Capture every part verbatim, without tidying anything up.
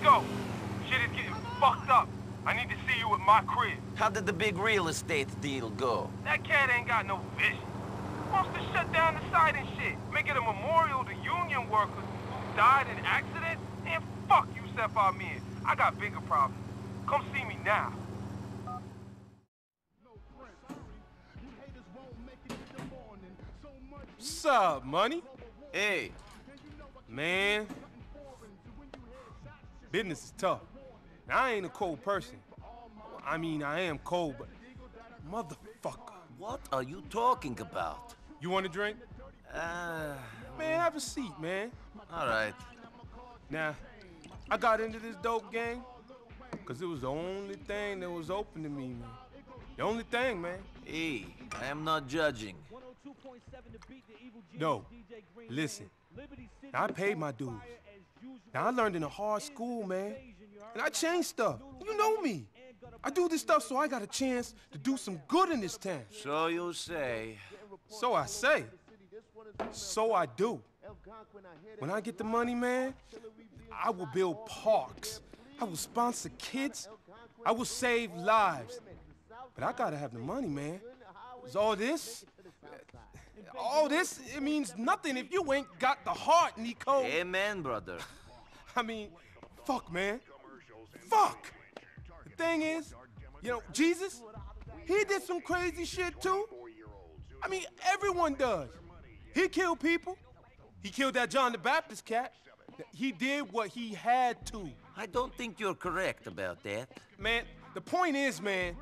Nico, shit is getting fucked up. I need to see you at my crib. How did the big real estate deal go? That cat ain't got no vision. Wants to shut down the site and shit. Make it a memorial to union workers who died in accidents. And fuck you, Sapphire Men. I got bigger problems. Come see me now. What's up, money? Hey. Man. Business is tough. Now, I ain't a cold person. I mean, I am cold, but... Motherfucker. What are you talking about? You want a drink? Uh... Man, have a seat, man. All right. Now, I got into this dope gang because it was the only thing that was open to me, man. The only thing, man. Hey, I am not judging. No, listen. Now, I paid my dues. Now, I learned in a hard school, man. And I changed stuff. You know me. I do this stuff so I got a chance to do some good in this town. So you say. So I say. So I do. When I get the money, man, I will build parks. I will sponsor kids. I will save lives. But I gotta have the money, man. 'Cause all this, all this, it means nothing if you ain't got the heart, Nico. Amen, brother. I mean, fuck, man. Fuck! The thing is, you know, Jesus, he did some crazy shit too. I mean, everyone does. He killed people. He killed that John the Baptist cat. He did what he had to. I don't think you're correct about that. Man, the point is, man,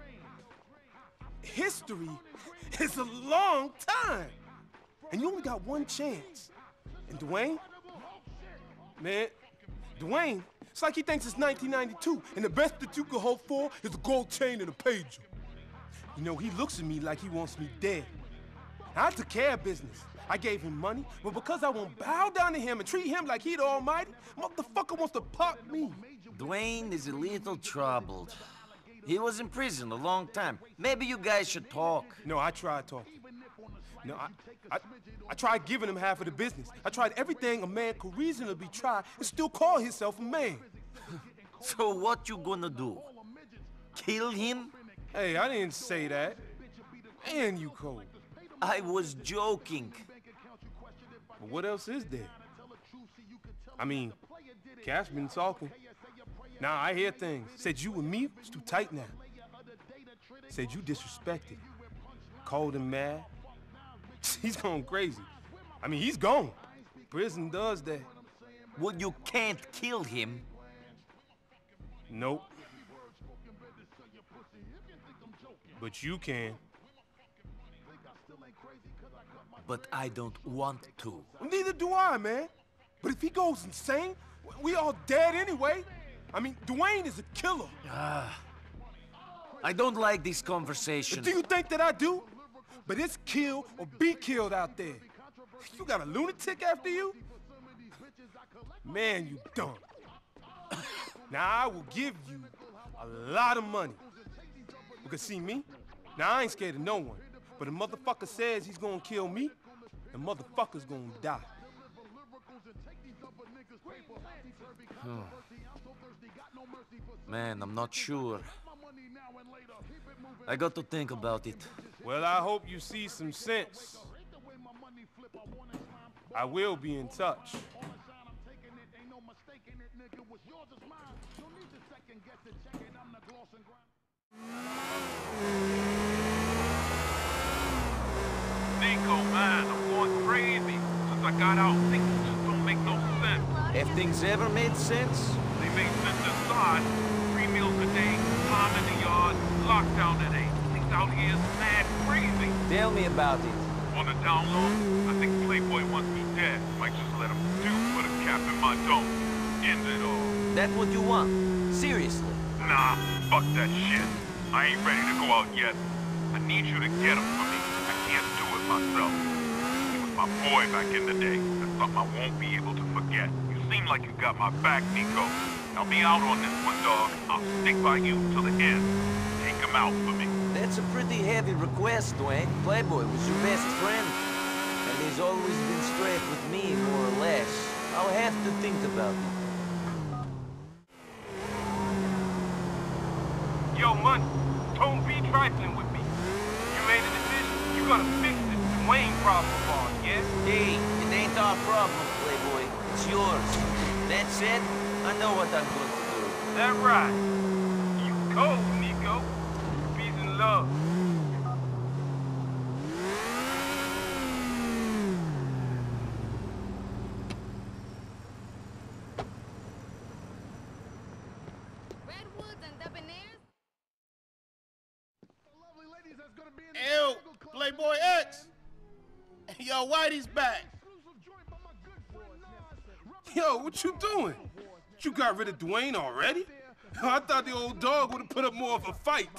history is a long time. And you only got one chance. And Dwayne, man, Dwayne, it's like he thinks it's nineteen ninety-two, and the best that you could hope for is a gold chain and a pager. You know, he looks at me like he wants me dead. I took care of business. I gave him money, but because I won't bow down to him and treat him like he the almighty, motherfucker wants to pop me. Dwayne is a little troubled. He was in prison a long time. Maybe you guys should talk. No, I tried talking. No, I, I, I tried giving him half of the business. I tried everything a man could reasonably try and still call himself a man. So what you gonna do? Kill him? Hey, I didn't say that. Man, you cold. I was joking. But what else is there? I mean, Cash been talking. Now I hear things. Said you and me was too tight now. Said you disrespected. Called him mad. He's going crazy. I mean, he's gone. Prison does that. Well, you can't kill him. Nope. But you can. But I don't want to. Well, neither do I, man. But if he goes insane, we all dead anyway. I mean, Dwayne is a killer. Ah, I don't like this conversation. But do you think that I do? But it's kill or be killed out there. You got a lunatic after you? Man, you dumb. Now, I will give you a lot of money. Because see me? Now, I ain't scared of no one. But a motherfucker says he's gonna kill me, the motherfucker's gonna die. Man, I'm not sure. I got to think about it. Well, I hope you see some sense. I will be in touch. Nico, man, I'm going crazy. Since I got out, things just don't make no sense. Have things ever made sense? They made sense inside. Three meals a day, time in the yard, lockdown today. Things out here is mad crazy. Tell me about it. On the down low, I think Playboy wants me dead. Might just let him do put a cap in my dome. End it all. That what you want? Seriously? Nah, fuck that shit. I ain't ready to go out yet. I need you to get him for me. I can't do it myself. He was my boy back in the day. That's something I won't be able to forget. You seem like you got my back, Nico. Help me out on this one, dog. I'll stick by you till the end. Take him out for me. That's a pretty heavy request, Dwayne. Playboy was your best friend. And he's always been straight with me, more or less. I'll have to think about it. Yo, Money, don't be trifling with me. You made a decision. You gonna fix this Dwayne problem of ours, yeah? Hey, it ain't our problem, Playboy. It's yours. That said, I know what I'm going to do. That right. You cold, Nico. Peace and love. Redwoods and Debonaires? Ew, Playboy X. Yo, Whitey's back. Yo, what you doing? You got rid of Dwayne already? I thought the old dog would have put up more of a fight.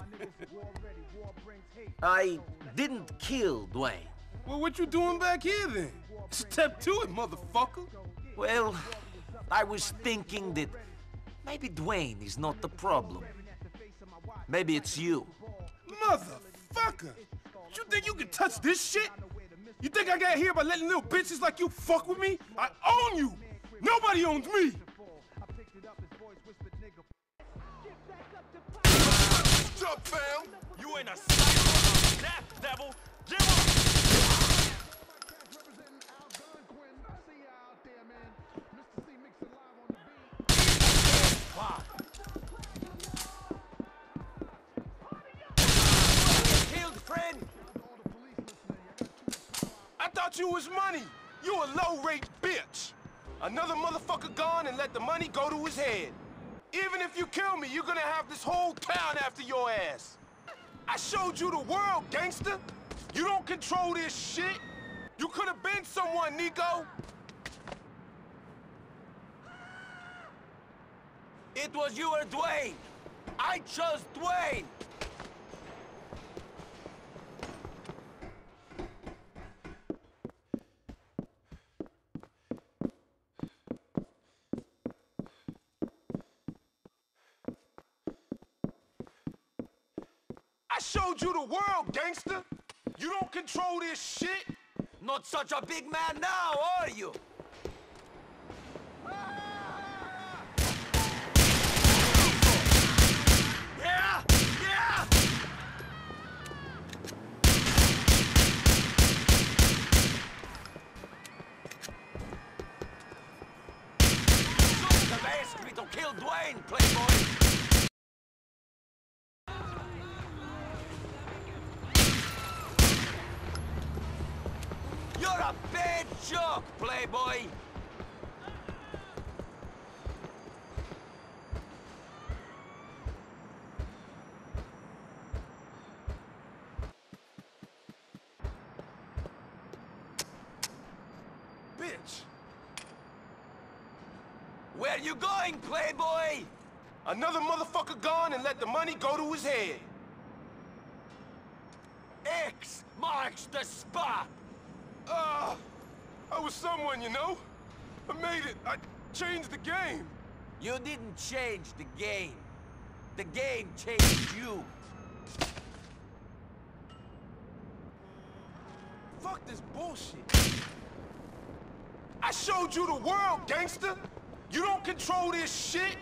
I didn't kill Dwayne. Well, what you doing back here then? Step to it, motherfucker. Well, I was thinking that maybe Dwayne is not the problem. Maybe it's you. Motherfucker! You think you can touch this shit? You think I got here by letting little bitches like you fuck with me? I own you! Nobody owns me! What's up, fam? You ain't a psycho death devil. Give up! Killed friend! I thought you was Money. You a low-rate bitch. Another motherfucker gone and let the money go to his head. Even if you kill me, you're gonna have this whole town after your ass. I showed you the world, gangster. You don't control this shit. You could have been someone, Nico. It was you or Dwayne! I chose Dwayne! I showed you the world, gangster. You don't control this shit. Not such a big man now, are you? Yeah! Yeah! Shouldn't have asked me to kill Dwayne, Playboy! You're a bad joke, Playboy! Bitch. Where you going, Playboy? Another motherfucker gone and let the money go to his head. X marks the spot! Ah, I was someone, you know? I made it. I changed the game. You didn't change the game. The game changed you. Fuck this bullshit. I showed you the world, gangster. You don't control this shit.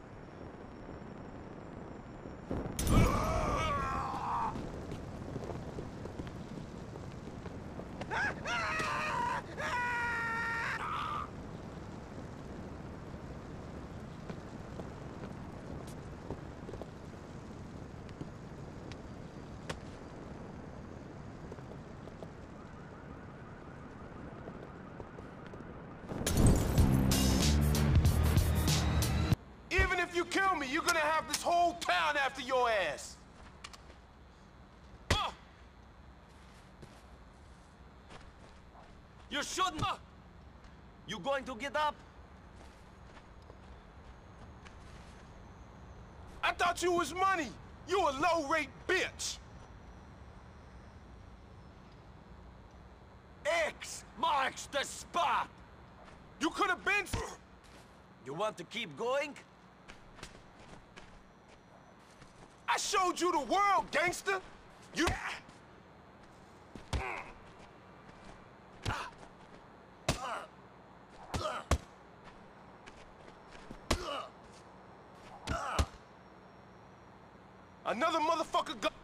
Even if you kill me, you're gonna have this whole town after your ass. Uh. You shouldn't. Uh. You going to get up? I thought you was Money. You a low-rate bitch. X marks the spot! You could have been... You want to keep going? I showed you the world, gangster. You... Another motherfucker go-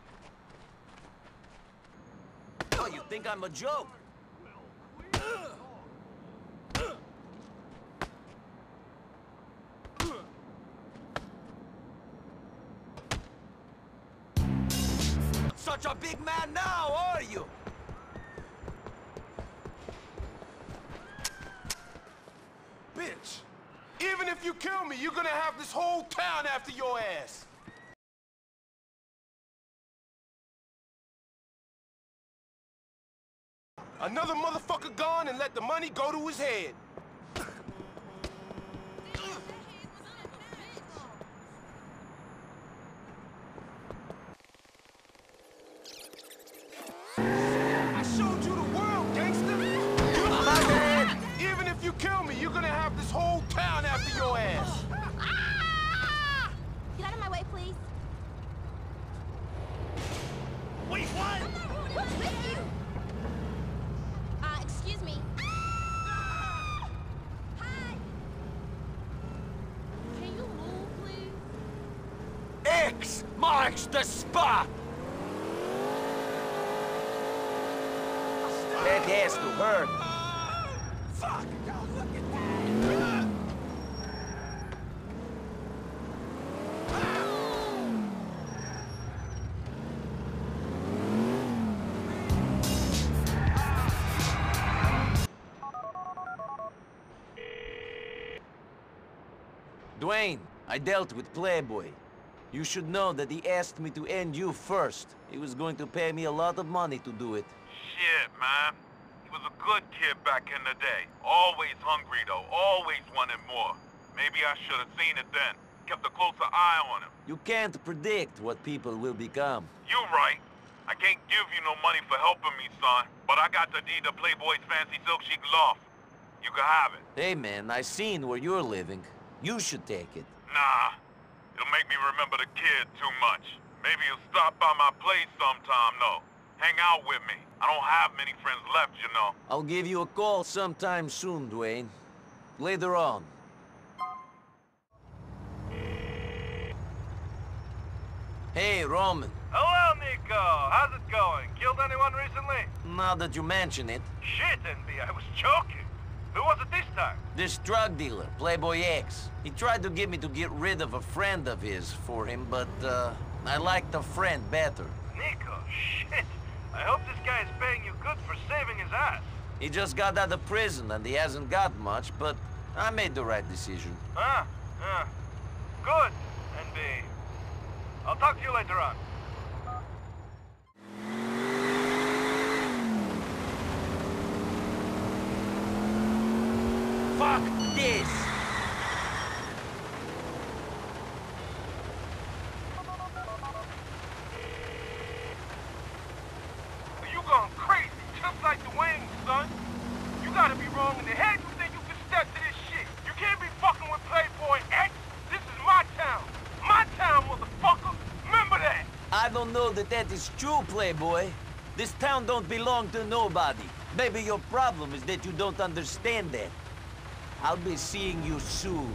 Oh, you think I'm a joke? Such a big man now, are you? Bitch, even if you kill me, you're gonna have this whole town after your ass. Another motherfucker gone and let the money go to his head. I showed you the world, gangster. Even if you kill me, you're gonna have this whole town after your ass. Ah! Get out of my way, please. Wait, what? What's with you? Uh, excuse me. Hi. Can you move, please? X marks the spot! That has to hurt. Fuck! Look at that! Dwayne, I dealt with Playboy. You should know that he asked me to end you first. He was going to pay me a lot of money to do it. Shit, man. He was a good kid back in the day. Always hungry, though. Always wanted more. Maybe I should have seen it then. Kept a closer eye on him. You can't predict what people will become. You right. I can't give you no money for helping me, son. But I got the deed to Playboy's fancy silk chic loft. You can have it. Hey man, I seen where you're living. You should take it. Nah. It'll make me remember the kid too much. Maybe he'll stop by my place sometime, though. Hang out with me. I don't have many friends left, you know. I'll give you a call sometime soon, Dwayne. Later on. Hey, Roman. Hello, Nico. How's it going? Killed anyone recently? Now that you mention it, Shit, N B, I was joking. Who was it this time? this drug dealer, Playboy X, he tried to get me to get rid of a friend of his for him, but, uh, I liked the friend better. Nico, shit. I hope this guy is paying you good for saving his ass. He just got out of prison and he hasn't got much, but I made the right decision. Huh? Huh. Good, N B. I'll talk to you later on. Fuck this! You going crazy, just like Dwayne, son. You gotta be wrong in the head. You think you can step to this shit. You can't be fucking with Playboy X. This is my town. My town, motherfucker. Remember that. I don't know that that is true, Playboy. This town don't belong to nobody. Maybe your problem is that you don't understand that. I'll be seeing you soon.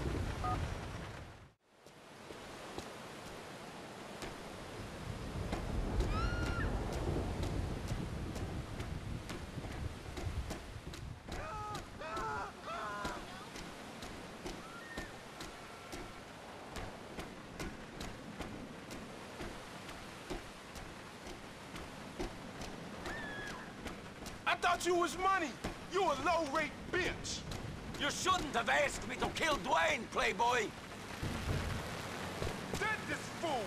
I thought you was money. You a low-rate bitch. You shouldn't have asked me to kill Dwayne, Playboy! Dead this fool.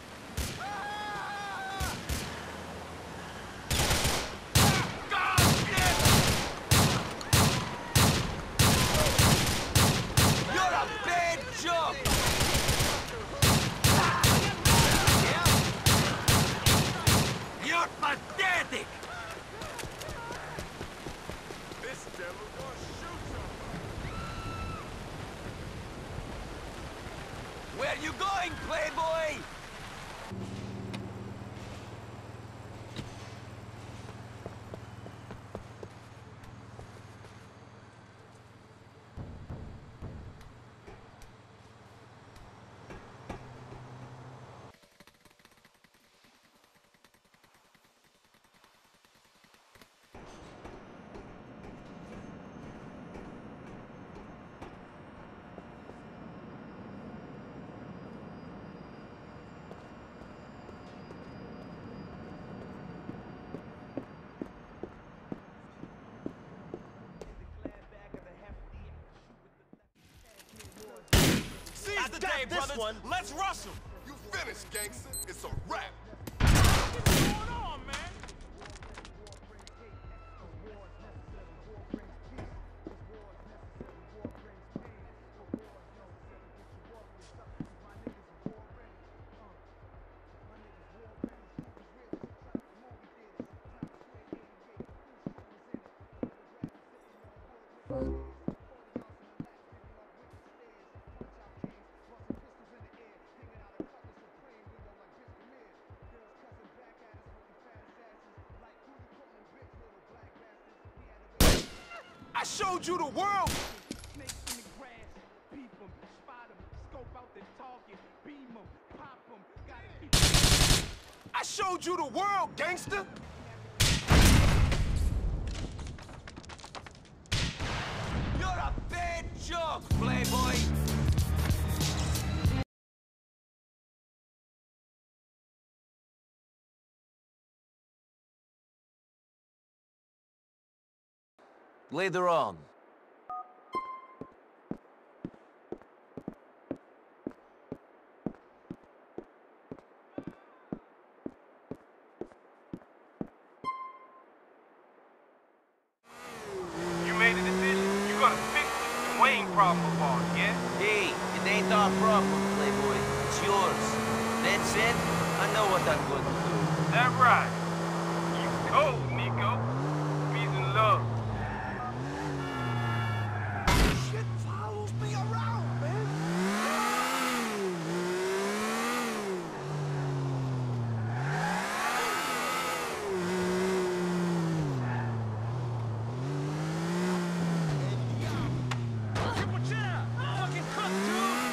You're a bad joke! You're pathetic! This devil gonna shoot him. Where you going, Playboy? get this brothers. one. Let's rustle. You finished, gangster. It's a wrap. What's going on, man? I showed you the world. Snakes in the grass, peep 'em, spot 'em, scope out the target, beam 'em, pop 'em, gotta keep. I showed you the world, gangster. You're a bad joke, playboy! Later on. You made a decision? You gonna fix this Dwayne problem of ours, yeah? Hey, it ain't our problem, playboy. It's yours. That said, I know what I'm going to do. That right. You cold, Nico. Peace and love. Shit follows me around, man. Triple jam. Fucking cook, dude.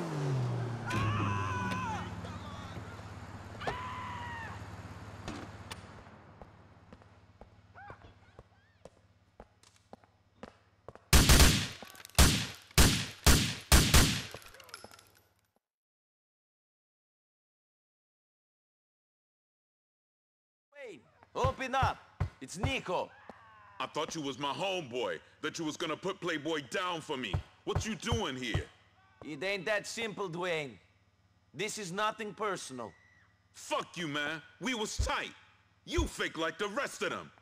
Wait, open up. It's Nico. I thought you was my homeboy, that you was gonna put Playboy down for me. What you doing here? It ain't that simple, Dwayne. This is nothing personal. Fuck you, man. We was tight. You fake like the rest of them.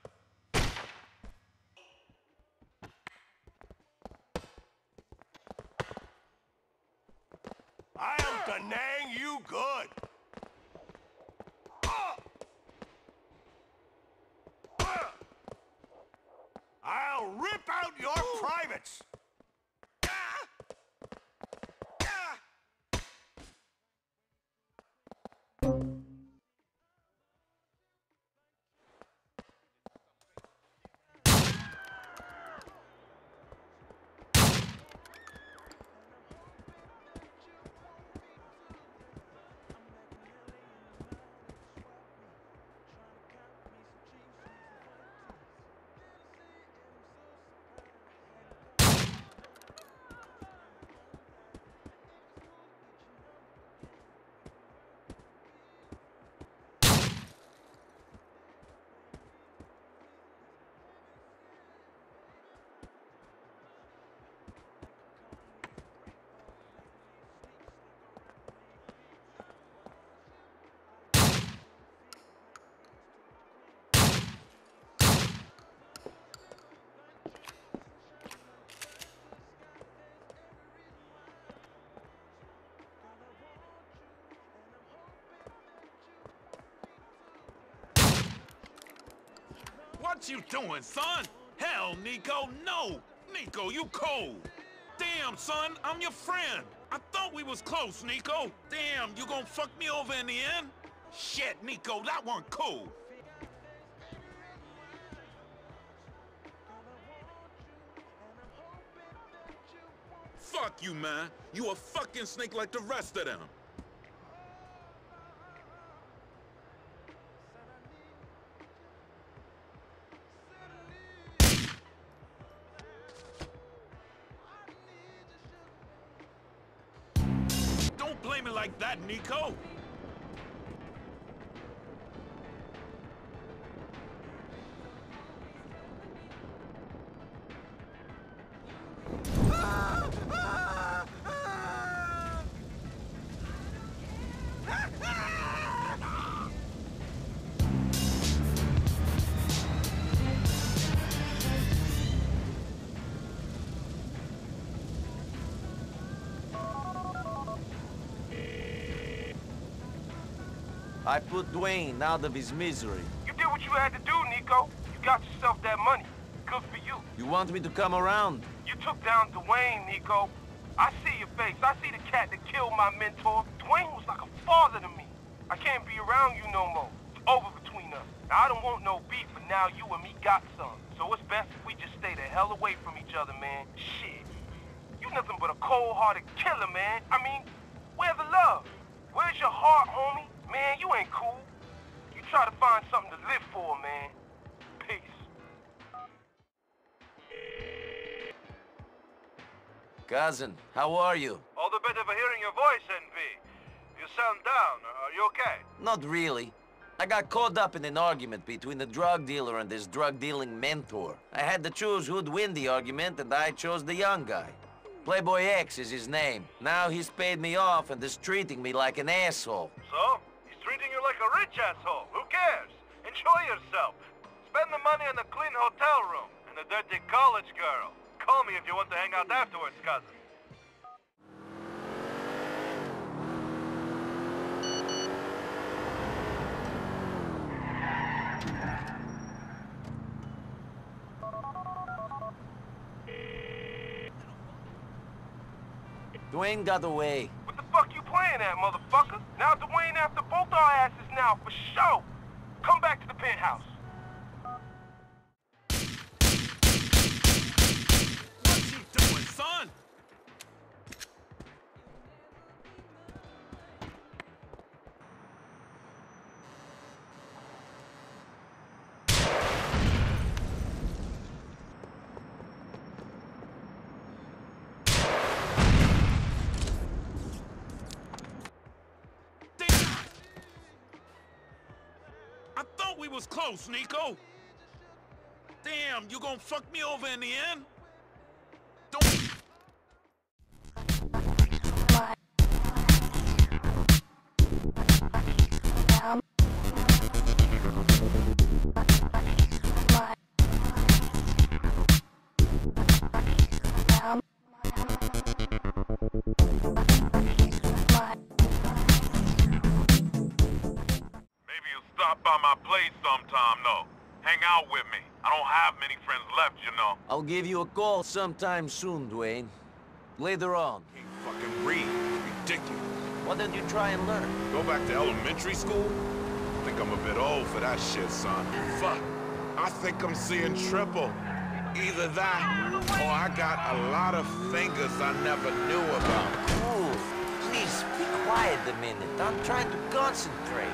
I'll Danang you good. Ah! Ah! I'll rip out your privates. Ah! Ah! What you doing, son? Hell, Nico, no! Nico, you cold! Damn, son, I'm your friend! I thought we was close, Nico! Damn, you gonna fuck me over in the end? Shit, Nico, that weren't cool! Fuck you, man! You a fucking snake like the rest of them! Don't blame it like that, Nico! I put Dwayne out of his misery. You did what you had to do, Nico. You got yourself that money. Good for you. You want me to come around? You took down Dwayne, Nico. I see your face. I see the cat that killed my mentor. Dwayne was like a father to me. I can't be around you no more. It's over between us. Now, I don't want no beef, but now you and me got some. So it's best if we just stay the hell away from each other, man. Shit. You nothing but a cold-hearted killer, man. I mean, where's the love? Where's your heart, homie? Man, you ain't cool. You try to find something to live for, man. Peace. Cousin, how are you? All the better for hearing your voice, N V. You sound down. Are you okay? Not really. I got caught up in an argument between the drug dealer and his drug-dealing mentor. I had to choose who'd win the argument, and I chose the young guy. Playboy X is his name. Now he's paid me off and is treating me like an asshole. So? He's treating you like a rich asshole. Who cares? Enjoy yourself. Spend the money on a clean hotel room and a dirty college girl. Call me if you want to hang out afterwards, cousin. Dwayne got away. What the fuck you playing at, motherfucker? Now Dwayne after both our asses now, for sure. Come back to the penthouse. What you doing, son? I thought we was close, Nico. Damn, you gonna fuck me over in the end? Don't... Stop by my place sometime, though. Hang out with me. I don't have many friends left, you know. I'll give you a call sometime soon, Dwayne. Later on. Can't fucking read. Ridiculous. Why don't you try and learn? Go back to elementary school? I think I'm a bit old for that shit, son. Fuck. I think I'm seeing triple. Either that, or I got a lot of fingers I never knew about. Oh, please, be quiet a minute. I'm trying to concentrate.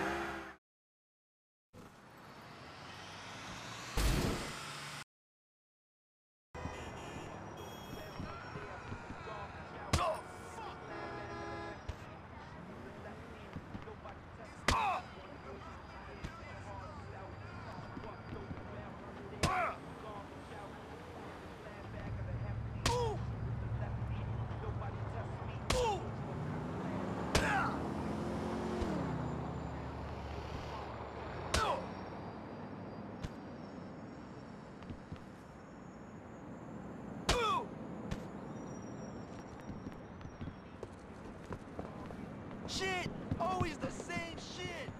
Shit! Always the same shit!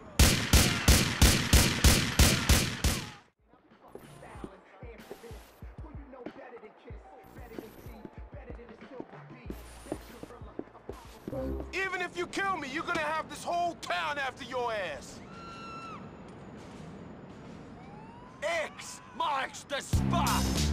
Even if you kill me, you're gonna have this whole town after your ass. X marks the spot!